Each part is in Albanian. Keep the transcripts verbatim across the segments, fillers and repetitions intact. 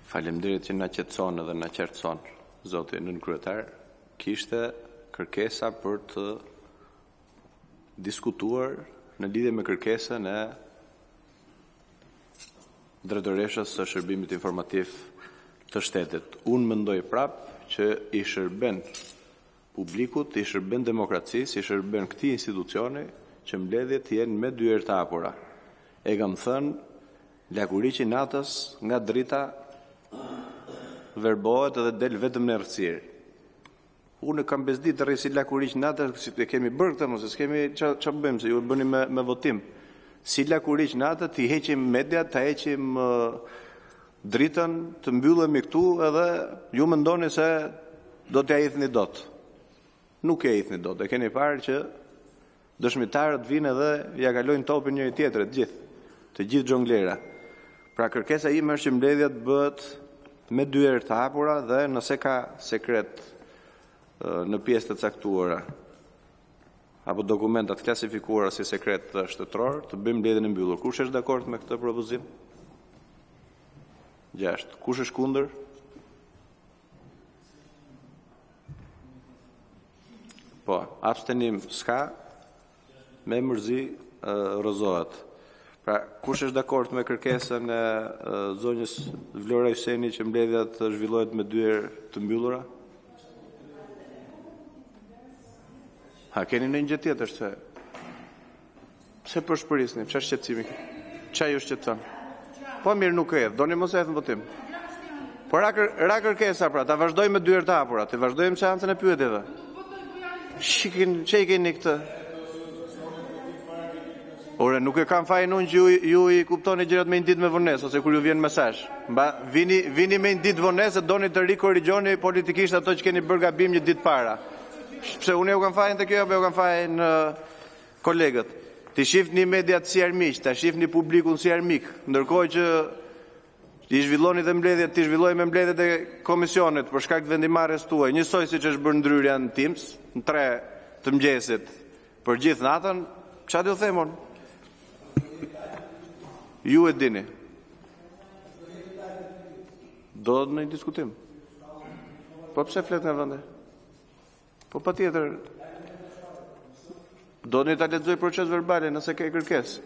Faleminderit që na qetëson edhe na qartëson, zoti nën kryetar, kishte kërkesa për të diskutuar në lidhje me kërkesën e drejtoreshës së shërbimit informativ të shtetit. Unë mendoj prap që i shërben publikut, i shërben demokracisë, i shërben këtij institucioni që mbledhjet jenë me dyer të hapura. E kam thënë, lakuriqi natës nga drita verbohet edhe del vetëm në errësirë. Unë kam bezdit të rrisi lakuriq natës, si të kemi bërë këtë, mos e s'kemi ç'a bëjmë, se ju bëni me, me votim. Si lakuriq natët, të heqim media, të heqim uh, dritën, të mbyllemi këtu edhe ju mendoni se do t'ja hidhni dot. Nuk e hidhni dot. E keni parë që dëshmitarët vinë edhe ja kalojnë topin njëri tjetrit, gjithë, të gjithë xhonglera. Pra kërkesa ime është që mbledhjet bëhet me dyer të hapura dhe nëse ka sekret në pjesë të caktuara apo dokumentat klasifikuara si sekret shtetëror, të bëjmë mbledhjen e mbyllur. Kush është dakord me këtë propozim? Gjashtë. Kush është kundër? Po, abstenim s'ka, me mërzi rrëzohet. Pra, kush është dakord me kërkesën e zonjës Vlora Hyseni që mbledhja të zhvillohet me dyer të mbyllura? Ha, keni në një gjë tjetër se pse po shpërisni? Çfarë shqetësimi? Çfarë ju shqetëson? Po mirë, nuk e hedh, doni mos e hedh në votim. Po ra, ra kërkesa pra, ta vazhdojmë me dyer të hapura, të vazhdojmë seancën e pyetjeve. Shikin, çe keni këtë? Ore, nuk e kam fajin unë që ju, ju i kuptoni gjërat me një ditë me vonesë, ose kur ju vjen mesazh. Mba, vini, vini me një ditë vonesë, doni të rikorrigjoni politikisht ato që keni bërë gabim një ditë para. Pse unë ju kam fajin të kjo, apo ju kam fajin uh, kolegët. Ti shifni mediat si armiq, ta shifni publikun si armik, ndërkohë që ti zhvilloni dhe mbledhjet, ti zhvilloj me mbledhjet e komisionit për shkak të vendimarrjes tuaj, njësoj siç është bërë ndryrja në Teams, në tre të mëngjesit për gjithë natën, çfarë do të them unë? Ju e dini. Do në një diskutim. Po pse flet nga vende? Po pa tjetër. Do në ta lexoj proces verbale nëse ke kërkesë.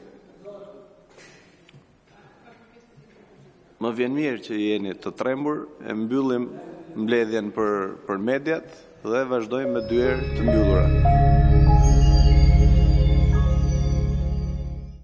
Më vjen mirë që jeni të trembur, e mbyllim mbledhjen për, për mediat dhe vazhdojmë me dyer të mbyllura.